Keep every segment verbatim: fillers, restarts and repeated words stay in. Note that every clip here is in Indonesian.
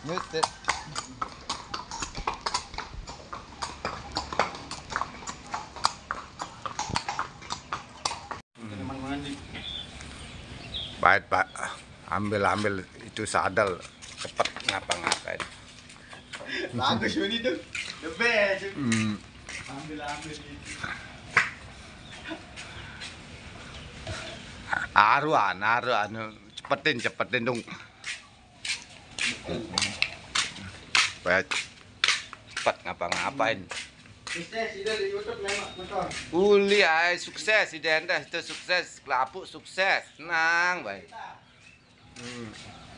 Nyusit. Baik Pak, ambil-ambil itu sadel, cepet ngapa-ngapain. Bagus ini tuh, the best. Hmm. Ambil-ambil itu. Aruan, aruan, cepetin, cepetin dong. Supaya cepet ngapa-ngapain. Sukses ide di YouTube nengok motor. Uli ay sukses si Denda itu sukses, kelapuk sukses, tenang baik. Hmm.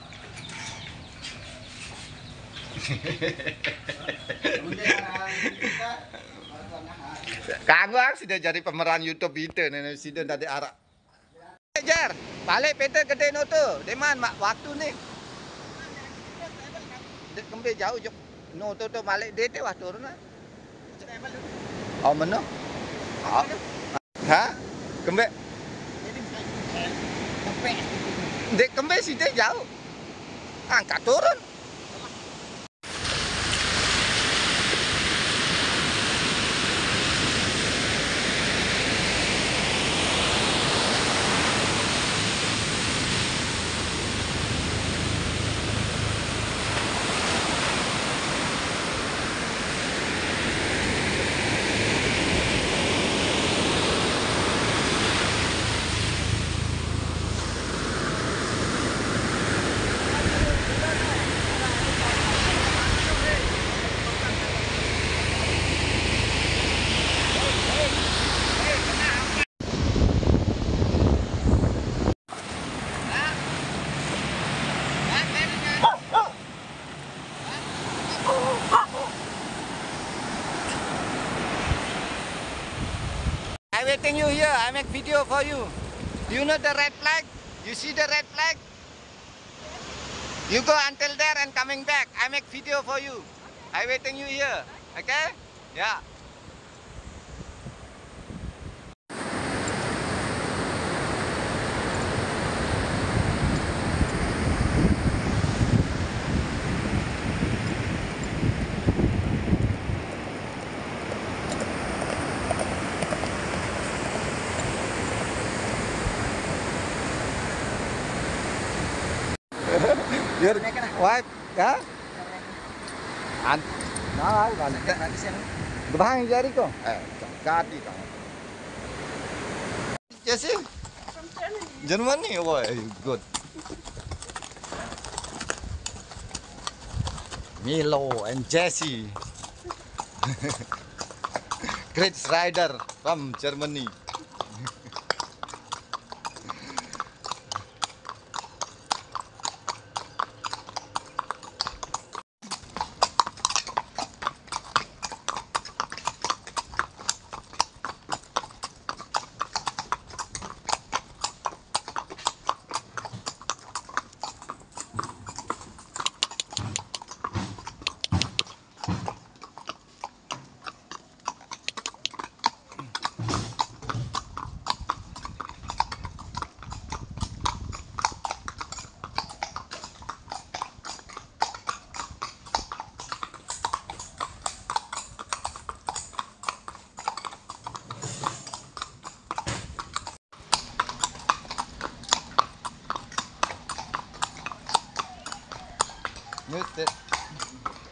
Kagak ah, sudah jadi pemeran YouTube itu nenek sudah dari arah. Jar, balik Peter gede no tuh. Deman mak waktu nih. Dek kembe jauh jok. No tuh tuh balik dete wah turun lah. Oh mana? Oh. Hah? Kembe? Dek kembe sih deh jauh. Angkat turun. I'm waiting you here. I make video for you. You know the red flag? You see the red flag? You go until there and coming back. I make video for you. I waiting you here. Okay? Yeah. Your wife, ya? An, nah, kan? Bahang jari ko. Eh, kati ka. Jesse? Germany. Germany, oh, good. Milo and Jesse, great rider from Germany. Nyusit.